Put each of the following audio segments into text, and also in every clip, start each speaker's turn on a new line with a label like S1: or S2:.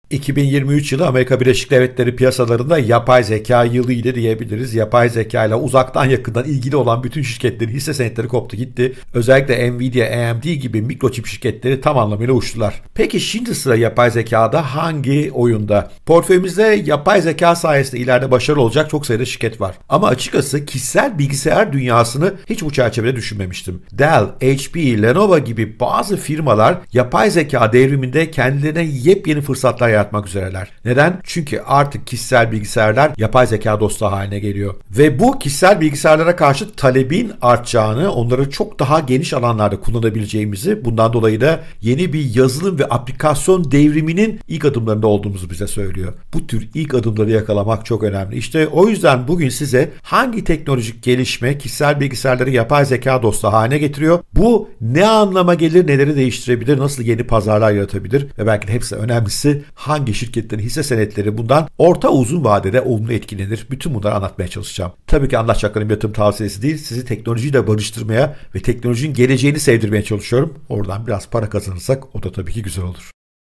S1: 2023 yılı Amerika Birleşik Devletleri piyasalarında yapay zeka yılıydı diyebiliriz. Yapay zeka ile uzaktan yakından ilgili olan bütün şirketlerin hisse senetleri koptu gitti. Özellikle Nvidia, AMD gibi mikroçip şirketleri tam anlamıyla uçtular. Peki şimdi sıra yapay zekada hangi oyunda? Portföyümüzde yapay zeka sayesinde ileride başarılı olacak çok sayıda şirket var. Ama açıkçası kişisel bilgisayar dünyasını hiç bu çerçevede düşünmemiştim. Dell, HP, Lenovo gibi bazı firmalar yapay zeka devriminde kendilerine yepyeni fırsatlar yaratmak üzereler. Neden? Çünkü artık kişisel bilgisayarlar yapay zeka dostu haline geliyor. Ve bu kişisel bilgisayarlara karşı talebin artacağını, onları çok daha geniş alanlarda kullanabileceğimizi, bundan dolayı da yeni bir yazılım ve aplikasyon devriminin ilk adımlarında olduğumuzu bize söylüyor. Bu tür ilk adımları yakalamak çok önemli. İşte o yüzden bugün size hangi teknolojik gelişme kişisel bilgisayarları yapay zeka dostu haline getiriyor? Bu ne anlama gelir, neleri değiştirebilir, nasıl yeni pazarlar yaratabilir ve belki de hepsi önemlisi hangi şirketlerin hisse senetleri bundan orta uzun vadede olumlu etkilenir? Bütün bunları anlatmaya çalışacağım. Tabii ki anlatacaklarım yatırım tavsiyesi değil, sizi teknolojiyle barıştırmaya ve teknolojinin geleceğini sevdirmeye çalışıyorum. Oradan biraz para kazanırsak o da tabii ki güzel olur.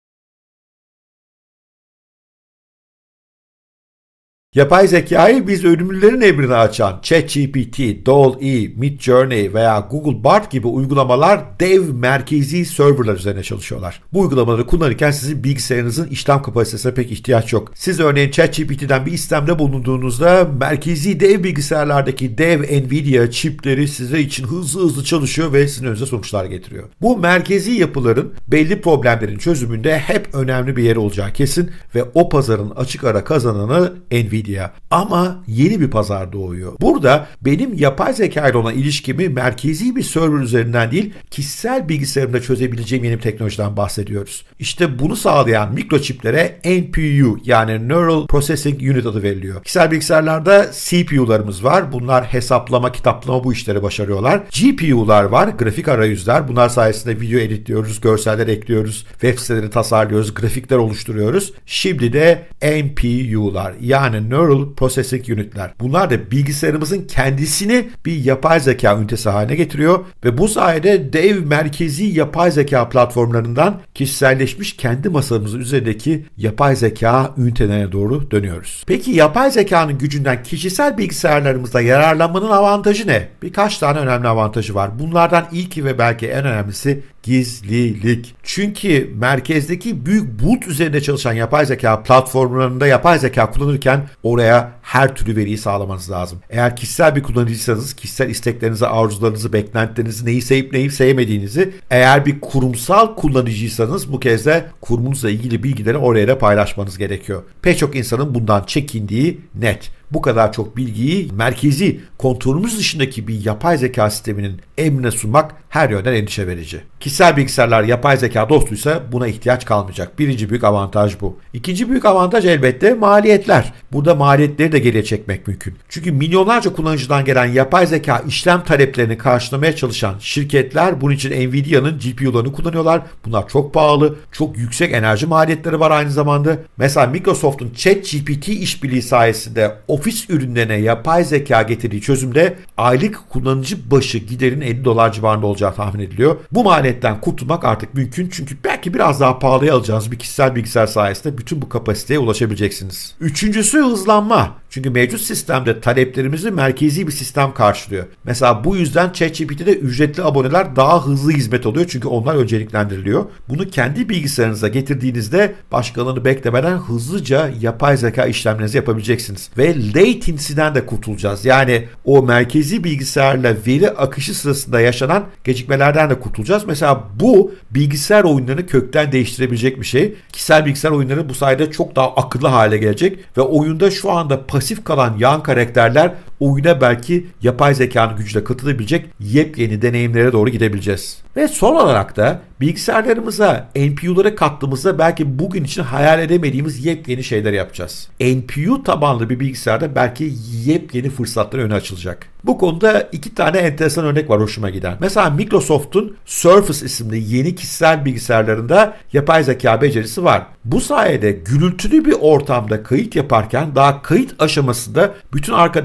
S1: Yapay zekayı biz ölümlülerin emrine açan ChatGPT, DALL-E, Midjourney veya Google Bard gibi uygulamalar dev merkezi serverlar üzerine çalışıyorlar. Bu uygulamaları kullanırken sizin bilgisayarınızın işlem kapasitesine pek ihtiyaç yok. Siz örneğin ChatGPT'den bir istemde bulunduğunuzda merkezi dev bilgisayarlardaki dev Nvidia çipleri sizler için hızlı çalışıyor ve sizin önünüze sonuçlar getiriyor. Bu merkezi yapıların belli problemlerin çözümünde hep önemli bir yer olacağı kesin ve o pazarın açık ara kazananı Nvidia. Ama yeni bir pazar doğuyor. Burada benim yapay zeka ile olan ilişkimi merkezi bir server üzerinden değil, kişisel bilgisayarımda çözebileceğim yeni bir teknolojiden bahsediyoruz. İşte bunu sağlayan mikroçiplere NPU yani Neural Processing Unit adı veriliyor. Kişisel bilgisayarlarda CPU'larımız var. Bunlar hesaplama, kitaplama bu işleri başarıyorlar. GPU'lar var, grafik arayüzler. Bunlar sayesinde video editliyoruz, görseller ekliyoruz, web siteleri tasarlıyoruz, grafikler oluşturuyoruz. Şimdi de NPU'lar yani Neural Processing Unit'ler. Bunlar da bilgisayarımızın kendisini bir yapay zeka ünitesi haline getiriyor ve bu sayede dev merkezi yapay zeka platformlarından kişiselleşmiş kendi masamızın üzerindeki yapay zeka ünitelerine doğru dönüyoruz. Peki yapay zekanın gücünden kişisel bilgisayarlarımızda yararlanmanın avantajı ne? Birkaç tane önemli avantajı var. Bunlardan ilki ve belki en önemlisi gizlilik. Çünkü merkezdeki büyük bulut üzerinde çalışan yapay zeka platformlarında yapay zeka kullanırken oraya her türlü veriyi sağlamanız lazım. Eğer kişisel bir kullanıcıysanız kişisel isteklerinizi, arzularınızı, beklentilerinizi, neyi sevip neyi sevmediğinizi, eğer bir kurumsal kullanıcıysanız bu kez de kurumunuzla ilgili bilgileri oraya da paylaşmanız gerekiyor. Pek çok insanın bundan çekindiği net. Bu kadar çok bilgiyi merkezi kontrolümüz dışındaki bir yapay zeka sisteminin emrine sunmak her yönden endişe verici. Kişisel bilgisayarlar yapay zeka dostuysa buna ihtiyaç kalmayacak. Birinci büyük avantaj bu. İkinci büyük avantaj elbette maliyetler. Burada maliyetleri de geriye çekmek mümkün. Çünkü milyonlarca kullanıcıdan gelen yapay zeka işlem taleplerini karşılamaya çalışan şirketler bunun için Nvidia'nın GPU'larını kullanıyorlar. Bunlar çok pahalı, çok yüksek enerji maliyetleri var aynı zamanda. Mesela Microsoft'un ChatGPT işbirliği sayesinde ofis ürünlerine yapay zeka getirdiği çözümde aylık kullanıcı başı giderin $50 civarında olacağı tahmin ediliyor. Bu maliyetten kurtulmak artık mümkün çünkü belki biraz daha pahalıya alacağınız bir kişisel bilgisayar sayesinde bütün bu kapasiteye ulaşabileceksiniz. Üçüncüsü hızlanma. Çünkü mevcut sistemde taleplerimizi merkezi bir sistem karşılıyor. Mesela bu yüzden ChatGPT'de ücretli aboneler daha hızlı hizmet alıyor çünkü onlar önceliklendiriliyor. Bunu kendi bilgisayarınıza getirdiğinizde başkalarını beklemeden hızlıca yapay zeka işlemlerinizi yapabileceksiniz. Ve latency'den de kurtulacağız. Yani o merkezi bilgisayarla veri akışı sırasında yaşanan gecikmelerden de kurtulacağız. Mesela bu bilgisayar oyunlarını kökten değiştirebilecek bir şey. Kişisel bilgisayar oyunları bu sayede çok daha akıllı hale gelecek ve oyunda şu anda pasif kalan yan karakterler oyuna belki yapay zekanın gücüyle katılabilecek yepyeni deneyimlere doğru gidebileceğiz. Ve son olarak da bilgisayarlarımıza NPU'ları kattığımızda belki bugün için hayal edemediğimiz yepyeni şeyler yapacağız. NPU tabanlı bir bilgisayarda belki yepyeni fırsatlar öne açılacak. Bu konuda iki tane enteresan örnek var hoşuma giden. Mesela Microsoft'un Surface isimli yeni kişisel bilgisayarlarında yapay zeka becerisi var. Bu sayede gürültülü bir ortamda kayıt yaparken daha kayıt aşamasında bütün arkadaki gürültü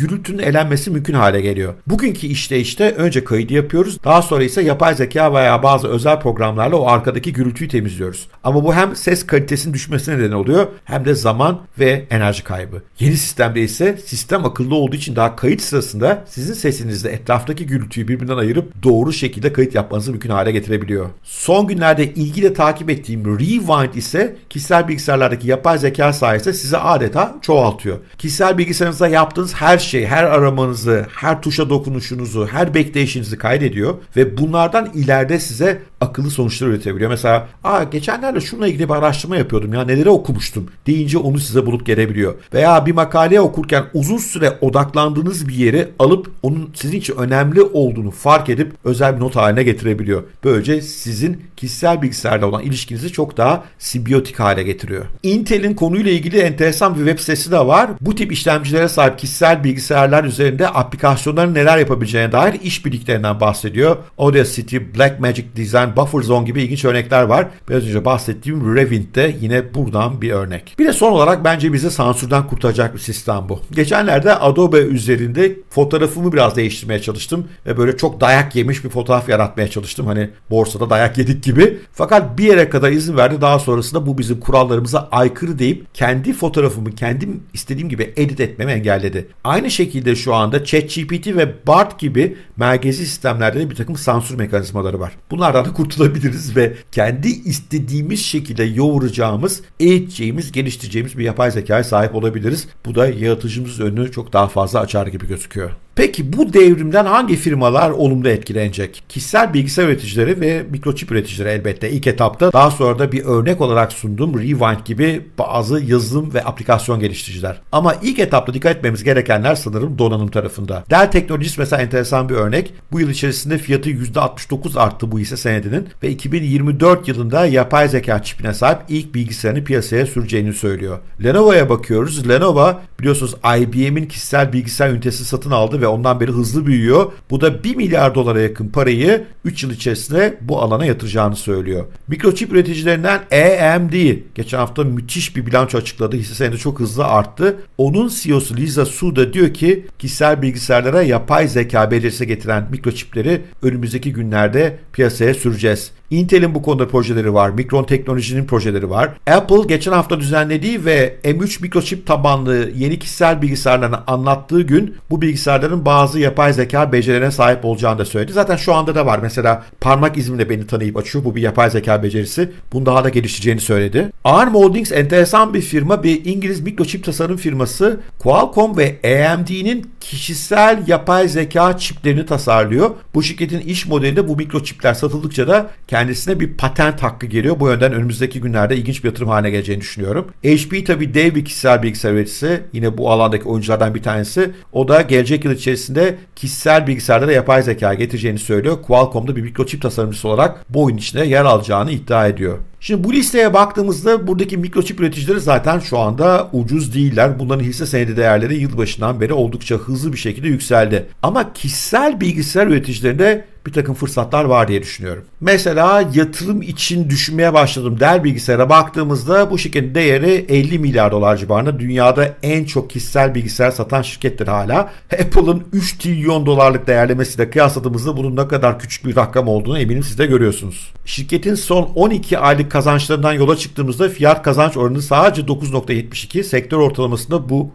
S1: gürültünün elenmesi mümkün hale geliyor. Bugünkü işte önce kaydı yapıyoruz. Daha sonra ise yapay zeka veya bazı özel programlarla o arkadaki gürültüyü temizliyoruz. Ama bu hem ses kalitesinin düşmesine neden oluyor hem de zaman ve enerji kaybı. Yeni sistemde ise sistem akıllı olduğu için daha kayıt sırasında sizin sesinizle etraftaki gürültüyü birbirinden ayırıp doğru şekilde kayıt yapmanızı mümkün hale getirebiliyor. Son günlerde ilgiyle takip ettiğim Rewind ise kişisel bilgisayarlardaki yapay zeka sayesinde size adeta çoğaltıyor. Kişisel bilgisayarınızda yaptığınız her şey, her aramanızı, her tuşa dokunuşunuzu, her bekleyişinizi kaydediyor ve bunlardan ileride size akıllı sonuçlar üretebiliyor. Mesela geçenlerde şununla ilgili bir araştırma yapıyordum ya neleri okumuştum deyince onu size bulup gelebiliyor. Veya bir makale okurken uzun süre odaklandığınız bir yeri alıp onun sizin için önemli olduğunu fark edip özel bir not haline getirebiliyor. Böylece sizin kişisel bilgisayarla olan ilişkinizi çok daha simbiyotik hale getiriyor. Intel'in konuyla ilgili enteresan bir web sitesi de var. Bu tip işlemcilere sahip kişisel bilgisayarlar üzerinde aplikasyonların neler yapabileceğine dair işbirliklerinden bahsediyor. Audacity, Blackmagic Design, Bufferzone gibi ilginç örnekler var. Biraz önce bahsettiğim Rewind de yine buradan bir örnek. Bir de son olarak bence bizi sansürden kurtaracak bir sistem bu. Geçenlerde Adobe üzerinde fotoğrafımı biraz değiştirmeye çalıştım ve böyle çok dayak yemiş bir fotoğraf yaratmaya çalıştım. Hani borsada dayak yedik gibi. Fakat bir yere kadar izin verdi. Daha sonrasında bu bizim kurallarımıza aykırı deyip kendi fotoğrafımı kendim istediğim gibi edit etmemi engelledi. Aynı şekilde şu anda ChatGPT ve Bard gibi merkezi sistemlerde de bir takım sansür mekanizmaları var. Bunlardan da kurtulabiliriz ve kendi istediğimiz şekilde yoğuracağımız, eğiteceğimiz, geliştireceğimiz bir yapay zekaya sahip olabiliriz. Bu da yaratıcımızın önünü çok daha fazla açar gibi gözüküyor. Peki bu devrimden hangi firmalar olumlu etkilenecek? Kişisel bilgisayar üreticileri ve mikroçip üreticileri elbette ilk etapta. Daha sonra da bir örnek olarak sunduğum Rewind gibi bazı yazılım ve aplikasyon geliştiriciler. Ama ilk etapta dikkat etmemiz gerekenler sanırım donanım tarafında. Dell Technologies mesela enteresan bir örnek. Bu yıl içerisinde fiyatı %69 arttı bu hisse senedinin ve 2024 yılında yapay zeka çipine sahip ilk bilgisayarını piyasaya süreceğini söylüyor. Lenovo'ya bakıyoruz. Lenovo biliyorsunuz IBM'in kişisel bilgisayar ünitesi satın aldı ve ondan beri hızlı büyüyor. Bu da 1 milyar dolara yakın parayı 3 yıl içerisinde bu alana yatıracağını söylüyor. Mikroçip üreticilerinden AMD geçen hafta müthiş bir bilanço açıkladı. Hisse senedi çok hızlı arttı. Onun CEO'su Lisa Su da diyor ki kişisel bilgisayarlara yapay zeka becerisi getiren mikroçipleri önümüzdeki günlerde piyasaya süreceğiz. Intel'in bu konuda projeleri var. Micron Teknoloji'nin projeleri var. Apple geçen hafta düzenlediği ve M3 mikroçip tabanlı yeni kişisel bilgisayarlarını anlattığı gün bu bilgisayarların bazı yapay zeka becerilerine sahip olacağını da söyledi. Zaten şu anda da var. Mesela parmak izimle beni tanıyıp açıyor. Bu bir yapay zeka becerisi. Bunu daha da geliştireceğini söyledi. ARM Holdings enteresan bir firma. Bir İngiliz mikroçip tasarım firması. Qualcomm ve AMD'nin kişisel yapay zeka çiplerini tasarlıyor. Bu şirketin iş modelinde bu mikroçipler satıldıkça da kendisine bir patent hakkı geliyor. Bu yönden önümüzdeki günlerde ilginç bir yatırım haline geleceğini düşünüyorum. HP tabii dev bir kişisel bilgisayar üreticisi. Yine bu alandaki oyunculardan bir tanesi. O da gelecek yıl içerisinde kişisel bilgisayarlara yapay zeka getireceğini söylüyor. Qualcomm'da bir mikroçip tasarımcısı olarak bu oyun içinde yer alacağını iddia ediyor. Şimdi bu listeye baktığımızda buradaki mikroçip üreticileri zaten şu anda ucuz değiller. Bunların hisse senedi değerleri yılbaşından beri oldukça hızlı bir şekilde yükseldi. Ama kişisel bilgisayar üreticilerinde bir takım fırsatlar var diye düşünüyorum. Mesela yatırım için düşünmeye başladım. Dell bilgisayara baktığımızda bu şirketin değeri 50 milyar dolar civarında. Dünyada en çok kişisel bilgisayar satan şirkettir hala. Apple'ın 3 trilyon dolarlık değerlemesiyle kıyasladığımızda bunun ne kadar küçük bir rakam olduğunu eminim siz de görüyorsunuz. Şirketin son 12 aylık kazançlarından yola çıktığımızda fiyat kazanç oranı sadece 9.72. Sektör ortalamasında bu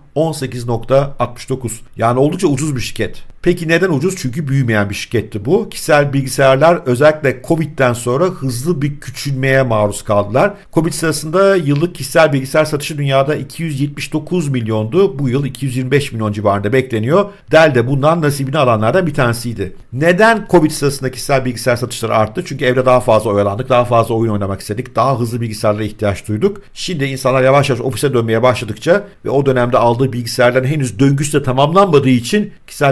S1: 18.69. Yani oldukça ucuz bir şirket. Peki neden ucuz? Çünkü büyümeyen bir şirketti bu. Kişisel bilgisayarlar özellikle Covid'den sonra hızlı bir küçülmeye maruz kaldılar. Covid sırasında yıllık kişisel bilgisayar satışı dünyada 279 milyondu. Bu yıl 225 milyon civarında bekleniyor. Dell de bundan nasibini alanlardan bir tanesiydi. Neden Covid sırasında kişisel bilgisayar satışları arttı? Çünkü evde daha fazla oyalandık, daha fazla oyun oynamak istedik, daha hızlı bilgisayarlara ihtiyaç duyduk. Şimdi insanlar yavaş yavaş ofise dönmeye başladıkça ve o dönemde aldığı bilgisayarların henüz döngüsü de tamamlanmadığı için kişisel bilgisayar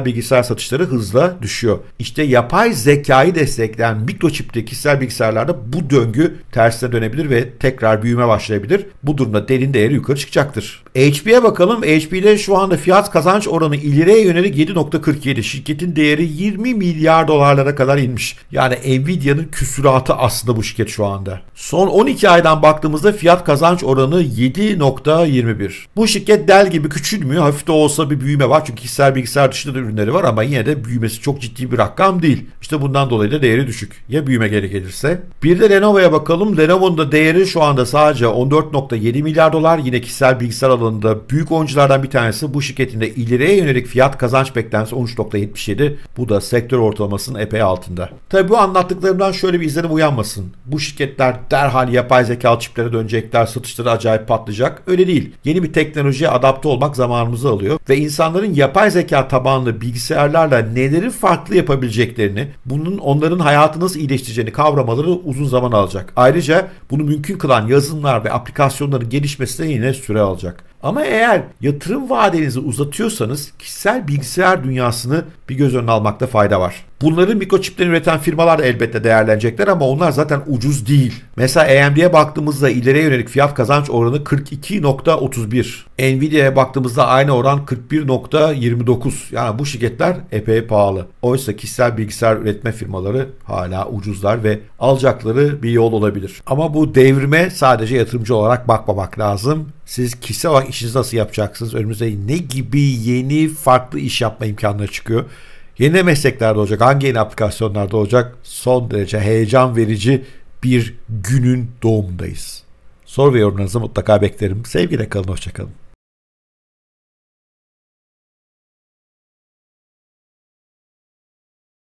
S1: bilgisayar satışları hızla düşüyor. İşte yapay zekayı destekleyen mikroçipli kişisel bilgisayarlarda bu döngü tersine dönebilir ve tekrar büyüme başlayabilir. Bu durumda Dell'in değeri yukarı çıkacaktır. HP'ye bakalım. HP'de şu anda fiyat kazanç oranı ileriye yönelik 7.47. Şirketin değeri 20 milyar dolarlara kadar inmiş. Yani Nvidia'nın küsuratı aslında bu şirket şu anda. Son 12 aydan baktığımızda fiyat kazanç oranı 7.21. Bu şirket Dell gibi küçülmüyor. Hafif de olsa bir büyüme var. Çünkü kişisel bilgisayar dışında da ürünleri var ama yine de büyümesi çok ciddi bir rakam değil. İşte bundan dolayı da değeri düşük. Ya büyüme geri gelirse? Bir de Lenovo'ya bakalım. Lenovo'nun da değeri şu anda sadece 14.7 milyar dolar. Yine kişisel bilgisayar alanında büyük oyunculardan bir tanesi. Bu şirketin de ileriye yönelik fiyat kazanç beklentisi 13.77. Bu da sektör ortalamasının epey altında. Tabii bu anlattıklarımdan şöyle bir izlenim uyanmasın. Bu şirketler derhal yapay zeka çiplere dönecekler, satışları acayip patlayacak. Öyle değil. Yeni bir teknolojiye adapte olmak zamanımızı alıyor ve insanların yapay zeka tabanlı bilgisayarlarla neleri farklı yapabileceklerini, bunun onların hayatını nasıl iyileştireceğini kavramaları uzun zaman alacak. Ayrıca bunu mümkün kılan yazılımlar ve aplikasyonların gelişmesi de yine süre alacak. Ama eğer yatırım vadenizi uzatıyorsanız kişisel bilgisayar dünyasını bir göz önüne almakta fayda var. Bunların mikroçiplerini üreten firmalar da elbette değerlenecekler ama onlar zaten ucuz değil. Mesela AMD'ye baktığımızda ileriye yönelik fiyat kazanç oranı 42.31. Nvidia'ya baktığımızda aynı oran 41.29. Yani bu şirketler epey pahalı. Oysa kişisel bilgisayar üretme firmaları hala ucuzlar ve alacakları bir yol olabilir. Ama bu devrime sadece yatırımcı olarak bakmamak lazım. Siz kişisel olarak işinizi nasıl yapacaksınız? Önümüzde ne gibi yeni farklı iş yapma imkanları çıkıyor? Yeni mesleklerde olacak, hangi yeni aplikasyonlarda olacak? Son derece heyecan verici bir günün doğumundayız. Soru ve yorumlarınızı mutlaka beklerim. Sevgiyle kalın, hoşça kalın.